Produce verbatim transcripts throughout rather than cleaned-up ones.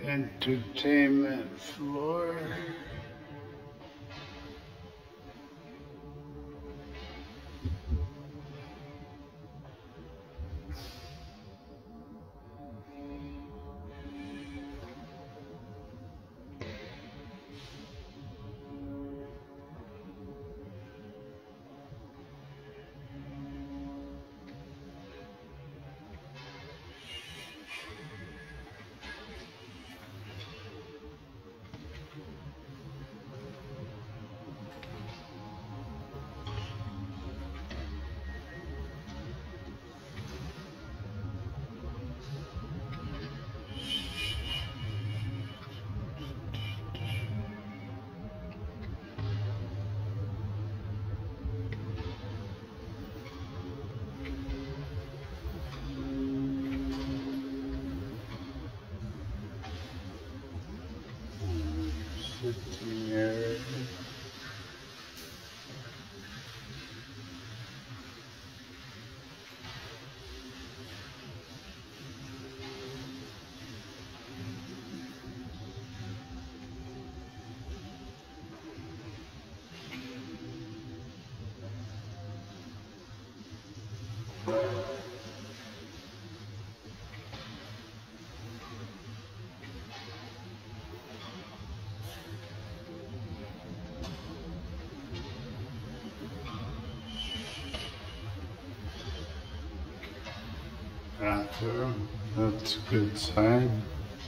entertainment floor. Sitting area. Bathroom, that's a good sign.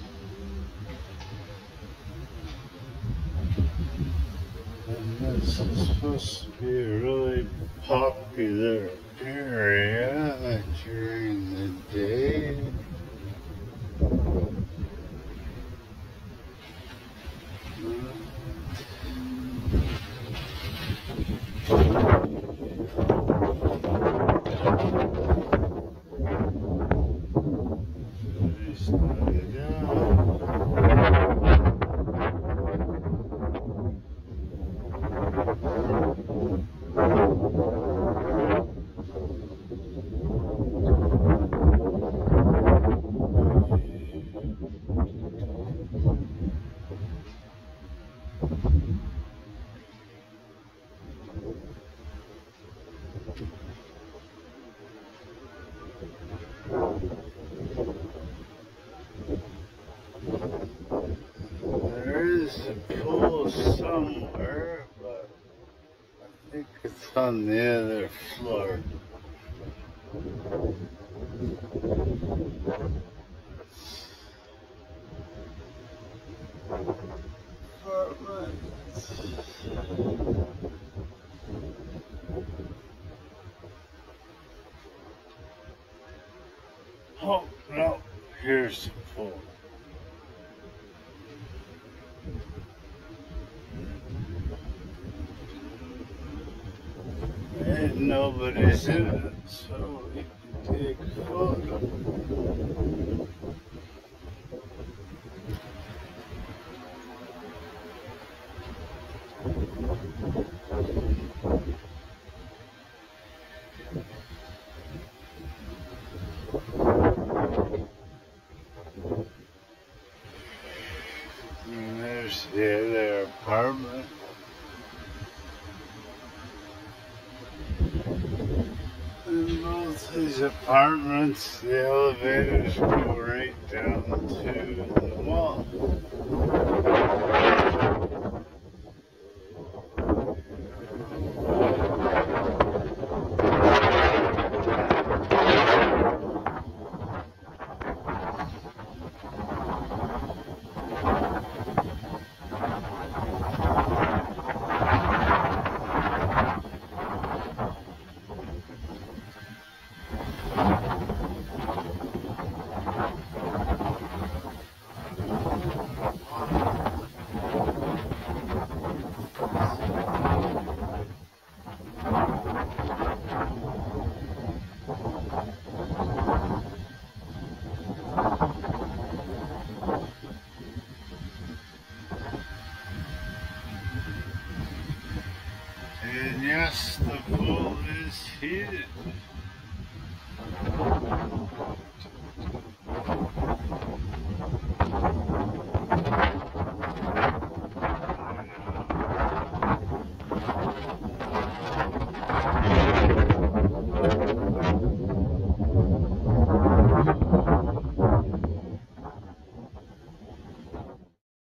And this is supposed to be a really popular area during the day. There is a pool somewhere, but I think it's on the other floor. Apartments. Oh, no, here's the pool. And nobody's in it, so we can take a photo. And there's the other apartment. In both these apartments, the elevators go right down to the mall. And yes, the pool is heated.